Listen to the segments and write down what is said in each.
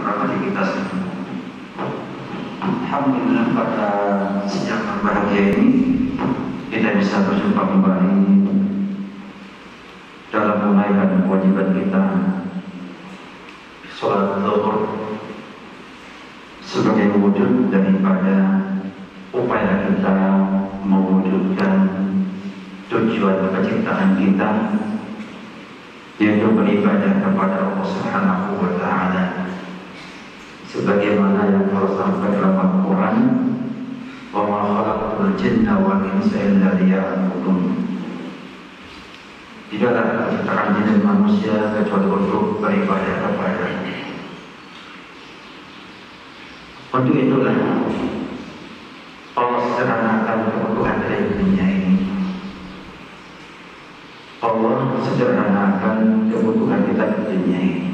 rahmati kita semua. Alhamdulillah pada siang berbahagia ini kita bisa berjumpa kembali dalam menunaikan kewajiban kita sholat zuhur sebagai wujud daripada upaya kita mewujudkan tujuan penciptaan kita, yaitu beribadah kepada Allah Subhanahu wa Ta'ala, sebagaimana yang Allah sampaikan dalam Al-Quran, wa ma khalaqtul jinna wal insa illa liya'budun. Tidaklah diciptakan jin dan manusia kecuali untuk beribadah kepada-Nya. Untuk itulah Allah sederhanakan kebutuhan dari dunia ini. Allah sederhanakan kebutuhan kita di dunia ini.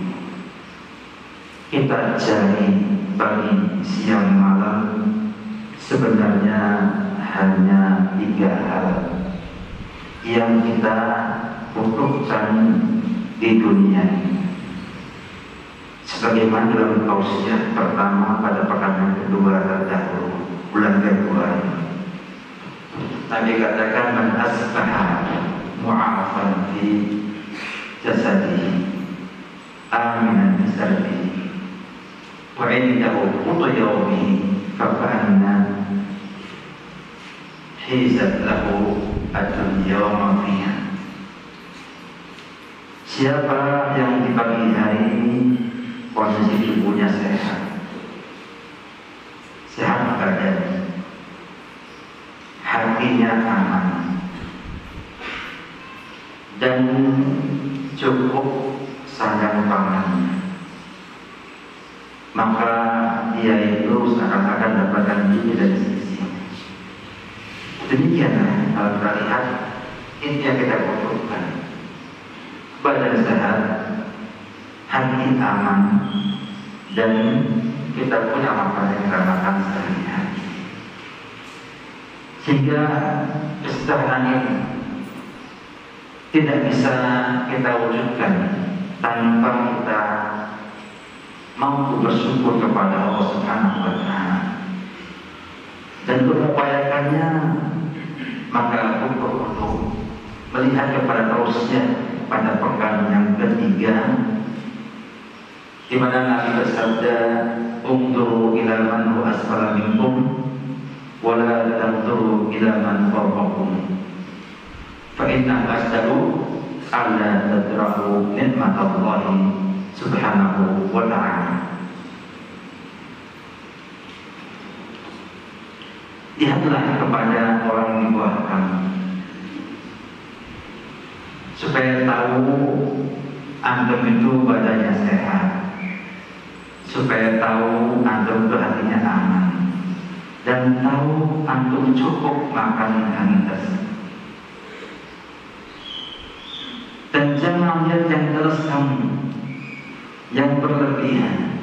Kita cari pagi, siang, malam sebenarnya hanya 3 hal yang kita butuhkan di dunia ini. Sebagaimana dalam tausiah pertama pada pekan yang kedua terdahulu bulan Februari, Nabi katakan man asbaha mu'afan fi jasadihi aminan bi sarbihi wa indahu qutu yawmihi faka'anna hizat lahu ad-dunya wa ma fiha. Siapa yang di pagi hari ini kondisi tubuhnya sehat badan, hatinya aman dan cukup sandang pangannya, maka dia itu seakan-akan dapatkan diri dari sisi. Demikianlah kalau kita lihat, ini yang kita butuhkan: badan sehat, hati aman, dan kita punya makanan yang kita makan sehari-hari. Sehingga kesejahteraan ini tidak bisa kita wujudkan tanpa kita mampu bersyukur kepada Allah Subhanahu wa Ta'ala dan mengupayakannya. Maka untuk melihat kepada terusnya pada pekan yang ketiga, di mana Nabi bersabda, "Unzuru ila man huwa asfala minkum wa la tanzuru ila man fawqakum fa inna asdalu alla tadra'u nikmatallahi subhanahu wa ta'ala." Lihatlah kepada orang di bawah kamu supaya tahu antum itu badannya sehat, supaya tahu antum itu hatinya aman, dan tahu antum cukup makan hantas. Dan jangan lihat yang tersam, yang berlebihan,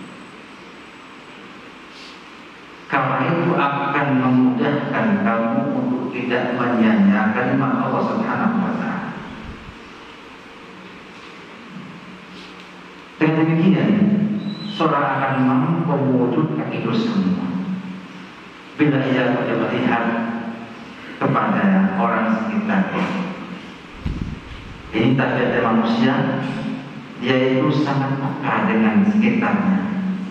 karena itu akan memudahkan kamu untuk tidak menyia-nyiakan nikmat Allah Subhanahu wa Ta'ala. Dengan demikian, seorang akan mampu mewujudkan itu semua bila ia tidak melihat kepada orang sekitarnya. Ini tabiat manusia, dia itu sangat peka dengan sekitarnya.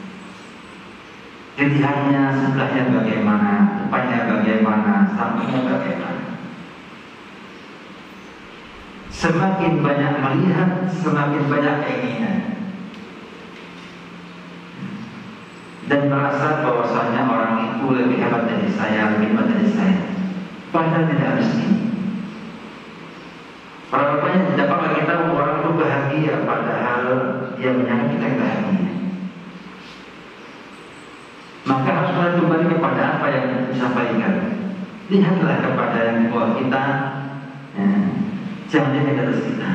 Dilihatnya sebelahnya bagaimana, depannya bagaimana, sampingnya bagaimana. Semakin banyak melihat, semakin banyak keinginan, dan merasa bahwasanya orang itu lebih hebat dari saya, lebih hebat dari saya. Padahal tidak mesti. Perawatannya tidak pernah kita orang itu bahagia, padahal dia menyangka kita bahagia. Maka harus mulai kembali kepada apa yang disampaikan. Lihatlah kepada yang di bawah kita, jangan lihat ke atas kita.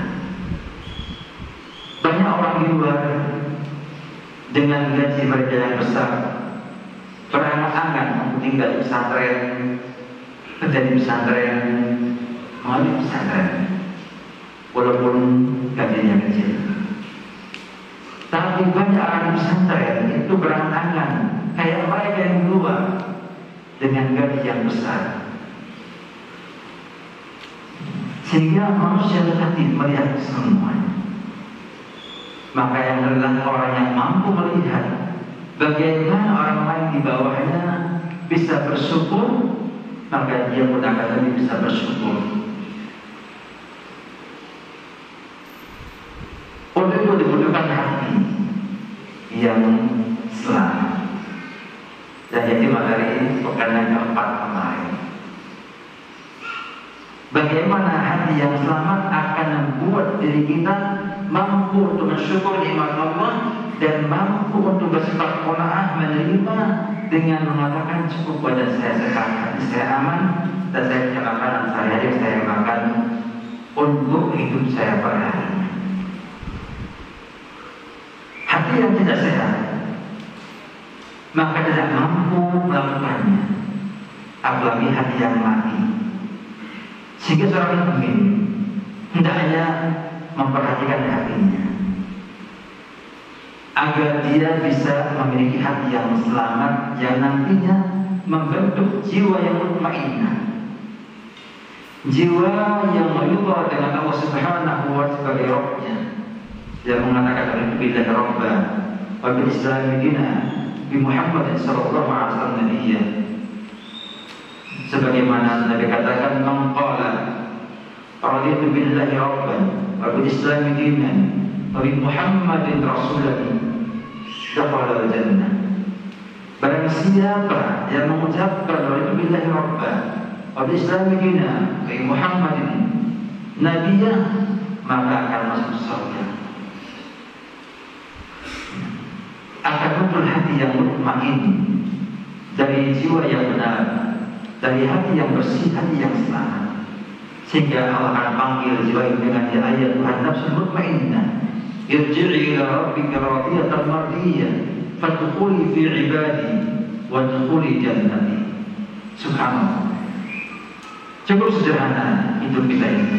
Banyak orang di luar dengan gaji mereka yang besar berangan-angan untuk tinggal di pesantren, kerja di pesantren, mau di pesantren, walaupun gajinya kecil. Tapi banyak orang pesantren itu berangan-angan kayak mereka yang keluar dengan gaji yang besar, sehingga manusia negatif melihat semuanya. Maka yang adalah orang yang mampu melihat bagaimana orang lain di bawahnya bisa bersyukur, maka dia pun akan lebih bisa bersyukur. Untuk itu dibutuhkan hati yang selamat. Dan jadi materi pekan yang keempat kemarin, bagaimana hati yang selamat akan membuat diri kita mampu untuk bersyukur nikmat Allah dan mampu untuk bersifat qanaah menerima dengan mengatakan cukup badan saya sehat, hati saya aman, dan saya punya makanan sehari-hari saya makan untuk hidup saya per hari. Hati yang tidak sehat maka tidak mampu melakukannya, apalagi hati yang mati. Sehingga seorang mukmin hendaknya memperhatikan hatinya agar dia bisa memiliki hati yang selamat yang nantinya membentuk jiwa yang mutmainnah, jiwa yang ridha dengan Allah Subhanahu wa ta'ala sebagai Rabbnya. Dia mengatakan billahi rabba wa bil islam dina bi Muhammad sallallahu alaihi wasallam nabiyya. Sebagaimana Nabi katakan, man qala raditu billahi rabban wa bil islam dinan wa bi Muhammadin rasulan dakhala al-jannah. Barang siapa yang mengucapkan raditu billahi rabban wa bil islam dinan wa bi Muhammadin nabiyya, maka akan masuk surga. Akan muncul hati yang mutmain dari jiwa yang benar, dari hati yang bersih, hati yang selamat, sehingga Allah akan panggil jiwa ini dengan ayat Tuhan nafsul mutmainnah, irji'i ila rabbika radiyatan mardiyah fadkhuli fi ibadi wadkhuli jannati. Subhanallah. Cukup sederhana hidup kita ini.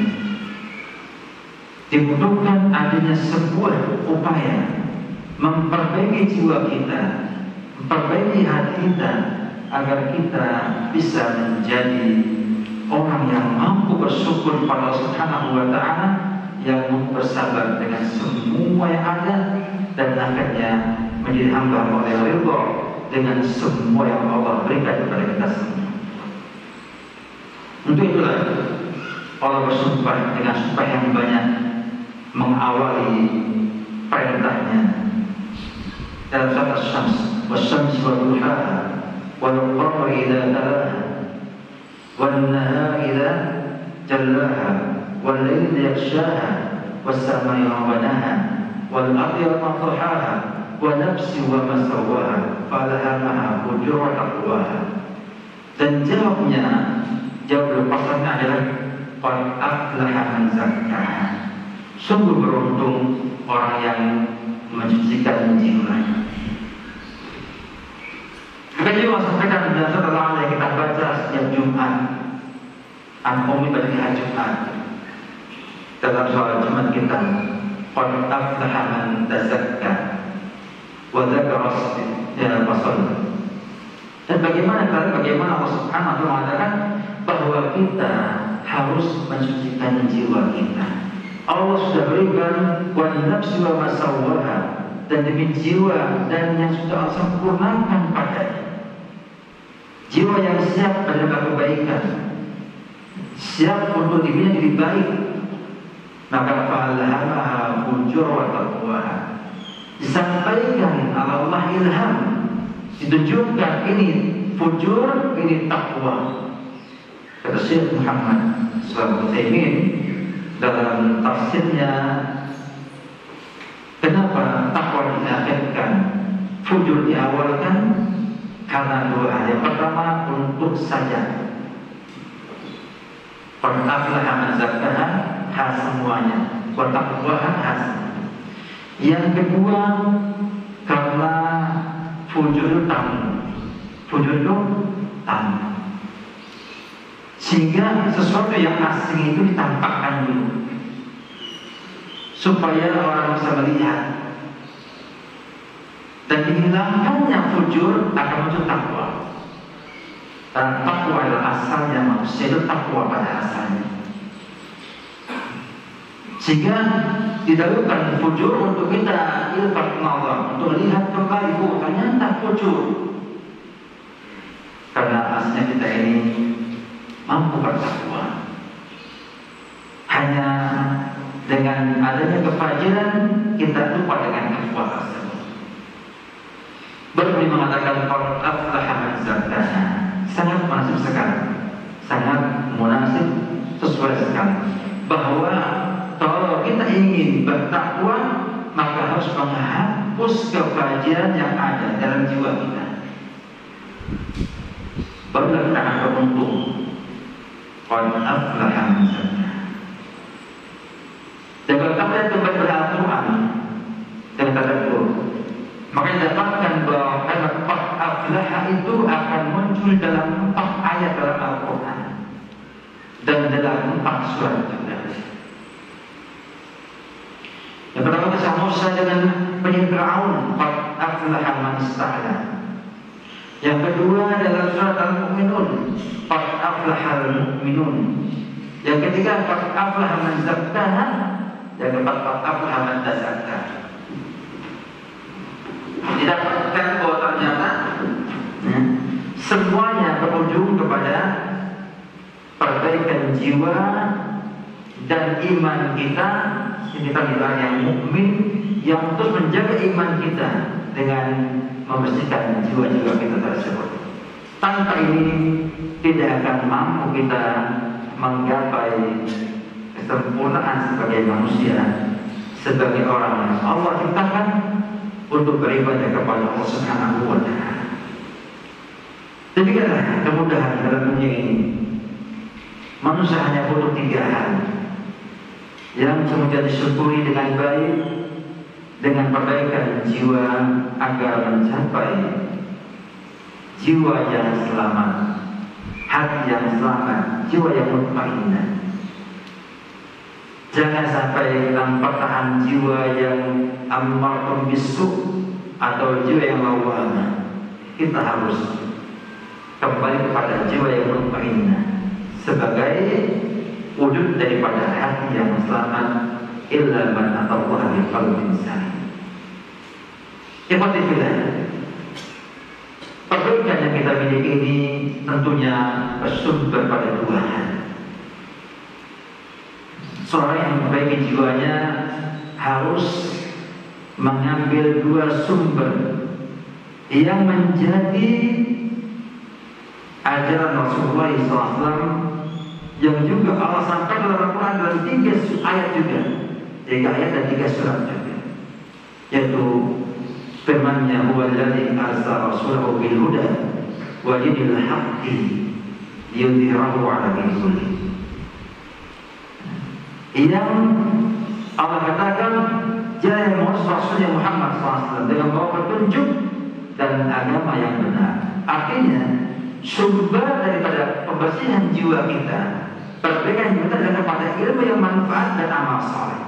Dibutuhkan adanya sebuah upaya memperbaiki jiwa kita, memperbaiki hati kita, agar kita bisa menjadi orang yang mampu bersyukur pada Allah Subhanahu wa ta'ala, yang mampu bersabar dengan semua yang ada, dan akhirnya menjadi hamba oleh ridha dengan semua yang Allah berikan kepada kita semua. Untuk itulah Allah bersumpah dengan sumpah yang banyak mengawali perintahnya dalam surat Asy-Syams, wasyamsi waduhaha wal qamari idza talaha wan nahari idza jallaha wal laili idza yaghshaha was samai wa banaha wal ardi wa tahaha wa nafsi wa ma sawwaha falahamaha fujuraha wa taqwaha. Dan jawab lepasnya adalah qad aflaha man zakkaha. Sungguh beruntung orang yang mensucikan jiwanya. Maka juga sampaikan dalam setelah yang kita baca setiap Jumat, An-Ummi pada hari Jumat, dalam sholat Jumat kita, qad aflaha man tazakka wa dzakara rasul. Dan bagaimana Allah Subhanahu wa ta'ala mengatakan bahwa kita harus mensucikan jiwa kita. Allah sudah berikan wa nafsi wa masawwaha, dan demi jiwa dan yang sudah Allah sempurnakan padanya. Jiwa yang siap pada kebaikan, siap untuk dibilang jadi baik, maka falahamaha fujur wa taqwaha. Disampaikan Allah ilham, ditunjukkan ini fujur, ini takwa. Kata Syekh Muhammad SAW dalam tafsirnya, kenapa takwa diakhirkan, fujur diawalkan? Karena dua hal. Yang pertama, untuk saja qad aflaha man zakkaha, hal semuanya, wa taqwaha hal. Yang kedua, karena fujur tamu, sehingga sesuatu yang asing itu ditampakkan dulu supaya orang bisa melihat dan dihilangkannya fujur akan muncul takwa. Dan takwa adalah asalnya manusia itu takwa pada asalnya. Sehingga didahulukan fujur untuk kita ilfat nazar, untuk lihat kembali, oh ternyata fujur. Karena aslinya kita ini mampu bertakwa. Hanya dengan adanya kefajiran kita lupa dengan takwa tersebut. Beliau mengatakan qad aflaha man zakkaha. Sangat munasib sekali, sangat munasib, sesuai sekali bahwa kalau kita ingin bertakwa maka harus menghapus kefajiran yang ada dalam jiwa kita. Barulah kita akan beruntung. Qad aflaha man zakkaha. Dan kalau kita melihat kembali pada Al-Quran dan tadabbur, maka didapatkan bahwa kata qad aflaha itu akan muncul dalam 4 ayat dalam Al-Quran dan dalam 4 surat juga. Yang pertama kisah Musa dengan penyihir Fir'aun, qad aflaha man ista'la. Yang kedua dalam surat Al-Mu'minun, qad aflaha al-mu'minun. Yang ketiga qad aflaha man zakkaha. Yang keempat qad aflaha man tazakka. Didapatkan bahwa ternyata semuanya berujung kepada perbaikan jiwa dan iman kita. Kita bilang yang mukmin yang terus menjaga iman kita dengan membersihkan jiwa-jiwa kita tersebut. Tanpa ini tidak akan mampu kita menggapai kesempurnaan sebagai manusia, sebagai orang yang Allah ciptakan untuk beribadah kepada Allah Subhanahu wa Ta'ala. Demikianlah kemudahan dalam dunia ini. Manusia hanya butuh 3 hal yang kemudian disyukuri dengan baik, dengan perbaikan jiwa agar mencapai jiwa yang selamat, hati yang selamat, jiwa yang mutmainnah. Jangan sampai dalam pertahanan jiwa yang ammarun bisu atau jiwa yang lawamah. Kita harus kembali kepada jiwa yang mutmainnah sebagai wujud daripada hati yang selamat. Illa man atallaha biqalbin salim. Ikhwati fillah, perbaikan yang kita miliki ini tentunya bersumber pada 2 hal. Seorang yang memperbaiki jiwanya harus mengambil 2 sumber yang menjadi ajaran Rasulullah SAW, yang juga Allah sampaikan dalam Al-Quran dalam 3 ayat juga, 3 ayat dan 3 surat juga, yaitu firman-Nya huwallazi arsala rasulahu bil huda wa dinil haqqi liyudhhirahu 'ala dini kulli. Yang Allah katakan dia yang mengutus Rasulnya Muhammad SAW dengan membawa petunjuk dan agama yang benar. Artinya sumber daripada pembersihan jiwa kita, perbaikan kita adalah pada ilmu yang manfaat dan amal saleh.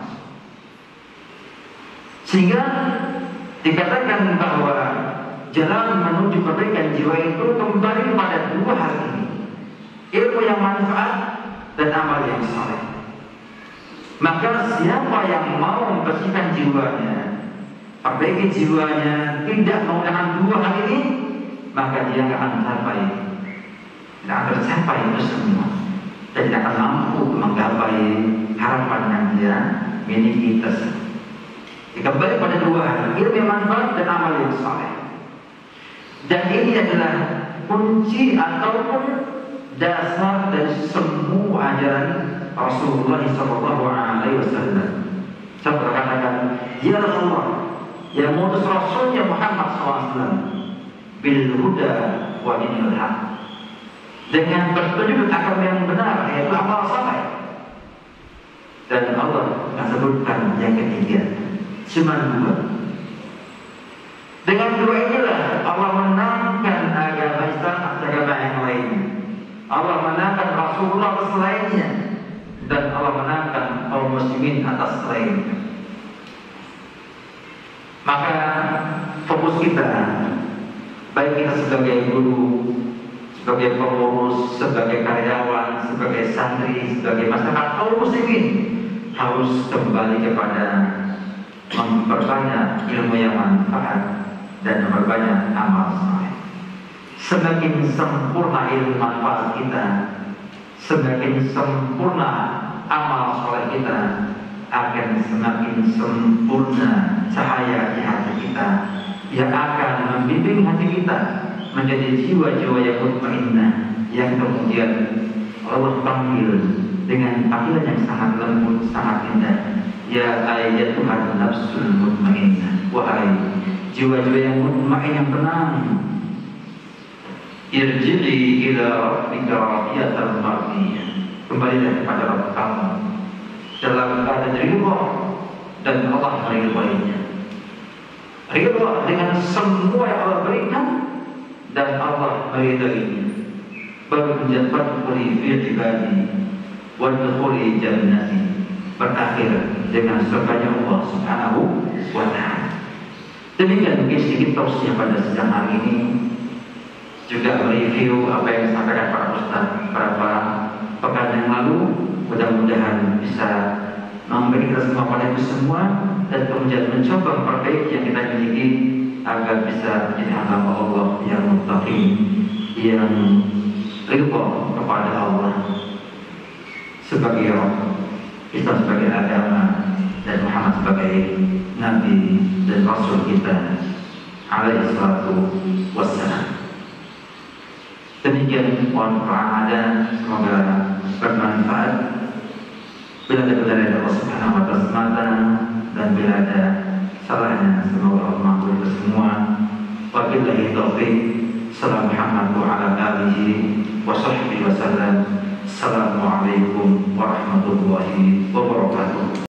Sehingga dikatakan bahwa jalan menuju perbaikan jiwa itu kembali kepada 2 hal ini, ilmu yang manfaat dan amal yang saleh. Maka siapa yang mau membersihkan jiwanya, perbaiki jiwanya, tidak menggunakan 2 hal ini, maka dia akan tercapai, tidak akan tercapai itu semua, dan tidak akan mampu menggapai harapan yang dia miliki tersebut. Kembali pada 2 hal, ilmu yang manfaat dan amal yang saleh. Dan ini adalah kunci ataupun dasar dari semua ajaran Rasulullah SAW. Saya berkatakan, ya Rasulullah, yang mengutus Rasulnya Muhammad SAW bil huda wa dinil haq, dengan petunjuk agama yang benar, yaitu amal saleh. Dan Allah sebutkan yang ketiga, cuma 2. Dengan 2 inilah Allah menangkan agama Islam atas agama yang lain. Allah menangkan Rasulullah atas lainnya, dan Allah menangkan kaum muslimin atas lainnya. Maka fokus fokus kita, baik kita sebagai guru, sebagai pengurus, sebagai karyawan, sebagai santri, sebagai masyarakat kaum muslimin, harus kembali kepada memperbanyak ilmu yang manfaat dan memperbanyak amal saleh. Semakin sempurna ilmu manfaat kita, semakin sempurna amal saleh kita, akan semakin sempurna cahaya di hati kita yang akan membimbing hati kita menjadi jiwa-jiwa yang mutmainnah, yang kemudian Allah panggil dengan panggilan yang sangat lembut, sangat indah. Ya ayyatuhan nafsul mutmainnah, wahai jiwa-jiwa yang mutmain, yang tenang, irji'i ila rabbika radiyatan mardiyah, kembalilah kepada Rabb kamu dalam keadaan ridha dan Allah meridainya. Ridha dengan semua yang Allah berikan dan Allah meridainya. Baru menjadi kuli fi ibadi wa dukhuli jannati, berakhir dengan surganya Allah Subhanahu wa ta'ala. Demikian mungkin sedikit tausiah pada siang hari ini, juga mereview apa yang disampaikan para ustaz beberapa pekan yang lalu. Mudah-mudahan bisa memberi kita semua pada itu semua, dan kemudian mencoba memperbaiki yang kita miliki agar bisa menjadi hamba Allah yang muttaqin, yang ridha kepada Allah sebagai Rabb, Islam sebagai agama, dan Muhammad sebagai Nabi dan Rasul kita alaihi salatu wassalam. Demikian mohon ada, semoga bermanfaat. Bila ada benar dari Allah Subhanahu wa ta'ala semata, dan bila ada salahnya semoga Allah mengampuni kita semua. Wabillahi taufiq. Assalamualaikum warahmatullahi wabarakatuh. Assalamualaikum warahmatullahi wabarakatuh.